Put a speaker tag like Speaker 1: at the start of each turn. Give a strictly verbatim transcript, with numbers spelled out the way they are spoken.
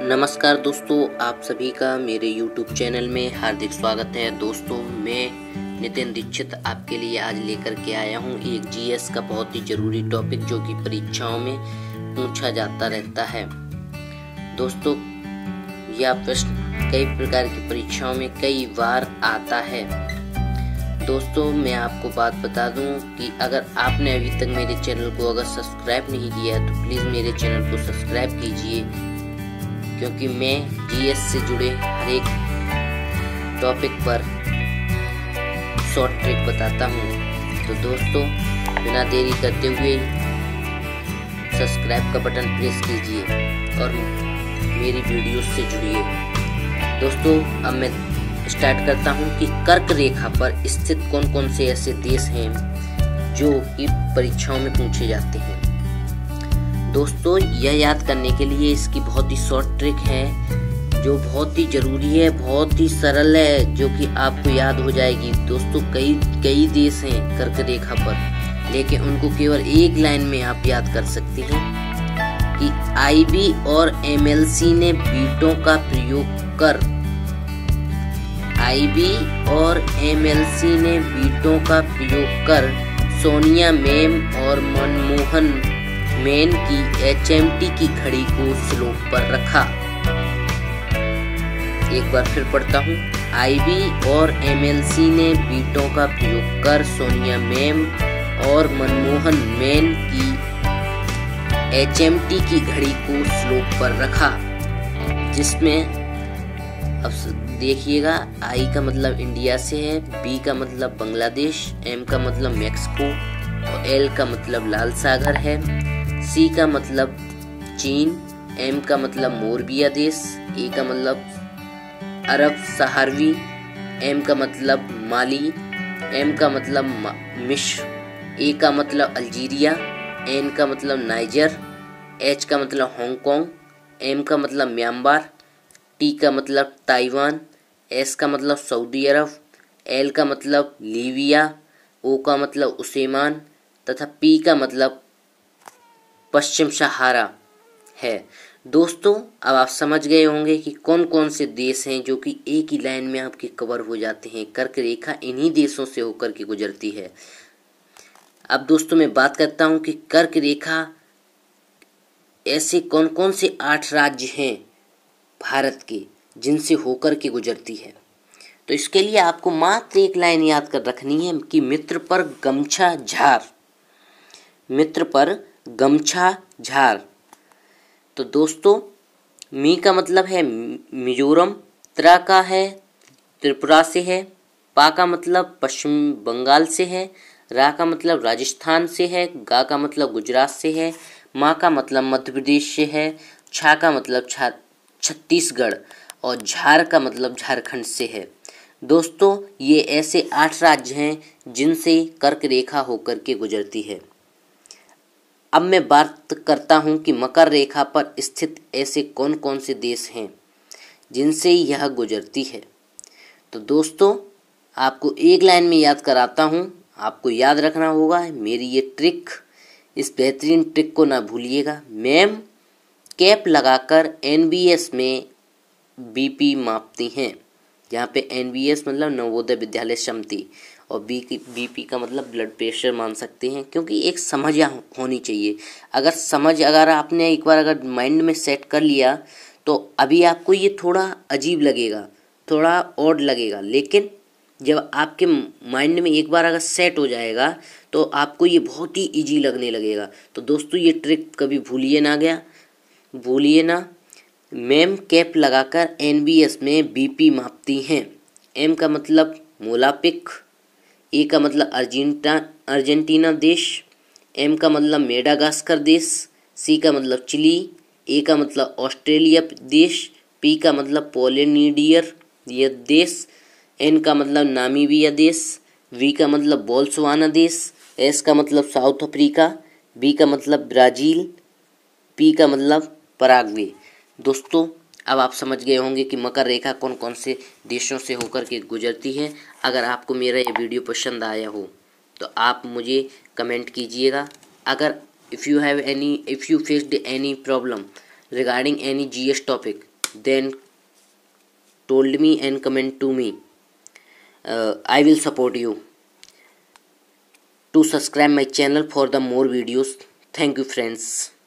Speaker 1: नमस्कार दोस्तों, आप सभी का मेरे यूट्यूब चैनल में हार्दिक स्वागत है। दोस्तों, मैं नितिन दीक्षित आपके लिए आज लेकर के आया हूं एक जीएस का बहुत ही ज़रूरी टॉपिक जो कि परीक्षाओं में पूछा जाता रहता है। दोस्तों, यह प्रश्न कई प्रकार की परीक्षाओं में कई बार आता है। दोस्तों, मैं आपको बात बता दूं कि अगर आपने अभी तक मेरे चैनल को अगर सब्सक्राइब नहीं किया है तो प्लीज़ मेरे चैनल को सब्सक्राइब कीजिए, क्योंकि मैं जीएस से जुड़े हर एक टॉपिक पर शॉर्ट ट्रिक बताता हूँ। तो दोस्तों, बिना देरी करते हुए सब्सक्राइब का बटन प्रेस कीजिए और मेरी वीडियो से जुड़िए। दोस्तों, अब मैं स्टार्ट करता हूँ कि कर्क रेखा पर स्थित कौन कौन से ऐसे देश हैं जो कि परीक्षाओं में पूछे जाते हैं। दोस्तों, यह याद करने के लिए इसकी बहुत ही शॉर्ट ट्रिक है जो बहुत ही ज़रूरी है, बहुत ही सरल है, जो कि आपको याद हो जाएगी। दोस्तों, कई कई देश हैं कर्क रेखा पर, लेकिन उनको केवल एक लाइन में आप याद कर सकते हैं कि आईबी और एमएलसी ने वीटो का प्रयोग कर आईबी और एमएलसी ने वीटो का प्रयोग कर सोनिया मैम और मनमोहन मैन की एचएमटी की घड़ी को स्लोप पर रखा। एक बार फिर पढ़ता हूँ। आईबी और एमएलसी ने वीटो का प्रयोग कर सोनिया मैम और मनमोहन मैन की एचएमटी की घड़ी को स्लोप पर रखा, जिसमें अब देखिएगा, आई का मतलब इंडिया से है, बी का मतलब बांग्लादेश, एम का मतलब मैक्सिको और एल का मतलब लाल सागर है, सी का मतलब चीन, एम का मतलब मोरबिया देश, ए का मतलब अरब सहारवी, एम का मतलब माली, एम का मतलब मिस्र, ए का मतलब अल्जीरिया, एन का मतलब नाइजर, एच का मतलब हांगकांग, एम का मतलब म्यांमार, टी का मतलब ताइवान, एस का मतलब सऊदी अरब, एल का मतलब लीबिया, ओ का मतलब उस्मान तथा पी का मतलब पश्चिम सहारा है। दोस्तों, अब आप समझ गए होंगे कि कौन कौन से देश हैं जो कि एक ही लाइन में आपके कवर हो जाते हैं। कर्क रेखा इन्हीं देशों से होकर के गुजरती है। अब दोस्तों, मैं बात करता हूं कि कर्क रेखा ऐसे कौन कौन से आठ राज्य हैं भारत के जिनसे होकर के गुजरती है। तो इसके लिए आपको मात्र एक लाइन याद कर रखनी है कि मित्र पर गमछा झार, मित्र पर गमछा झार। तो दोस्तों, मी का मतलब है मिजोरम, त्रा का है त्रिपुरा से है, पा का मतलब पश्चिम बंगाल से है, रा का मतलब राजस्थान से है, गा का मतलब गुजरात से है, मा का मतलब मध्य प्रदेश से है, छा का मतलब छा छत्तीसगढ़ और झार का मतलब झारखंड से है। दोस्तों, ये ऐसे आठ राज्य हैं जिनसे कर्क रेखा होकर के गुजरती है। अब मैं बात करता हूं कि मकर रेखा पर स्थित ऐसे कौन कौन से देश हैं जिनसे यह गुजरती है। तो दोस्तों, आपको एक लाइन में याद कराता हूं, आपको याद रखना होगा मेरी ये ट्रिक, इस बेहतरीन ट्रिक को ना भूलिएगा। मैम कैप लगाकर एनबीएस में बीपी मापती हैं। यहाँ पे एनबीएस मतलब नवोदय विद्यालय समिति और बी की बीपी का मतलब ब्लड प्रेशर मान सकते हैं, क्योंकि एक समझ होनी चाहिए। अगर समझ अगर आपने एक बार अगर माइंड में सेट कर लिया तो अभी आपको ये थोड़ा अजीब लगेगा, थोड़ा ऑड लगेगा, लेकिन जब आपके माइंड में एक बार अगर सेट हो जाएगा तो आपको ये बहुत ही इजी लगने लगेगा। तो दोस्तों, ये ट्रिक कभी भूलिए ना गया भूलिए ना। मैम कैप लगाकर एनबीएस में बीपी मापती हैं। एम का मतलब मोलापिक, ए का मतलब अर्जेंटा अर्जेंटीना देश, एम का मतलब मेडागास्कर देश, सी का मतलब चिली, ए का मतलब ऑस्ट्रेलिया देश, पी का मतलब पोलिनेशियर यह देश, एन का मतलब नामीबिया देश, वी का मतलब बोत्सवाना देश, एस का मतलब साउथ अफ्रीका, बी का मतलब ब्राज़ील, पी का मतलब पराग्वे। दोस्तों, अब आप समझ गए होंगे कि मकर रेखा कौन कौन से देशों से होकर के गुजरती है। अगर आपको मेरा ये वीडियो पसंद आया हो तो आप मुझे कमेंट कीजिएगा। अगर if you have any if you faced any problem regarding any G S topic, then told me and comment to me. uh, I will support you to subscribe my channel for the more videos. Thank you friends.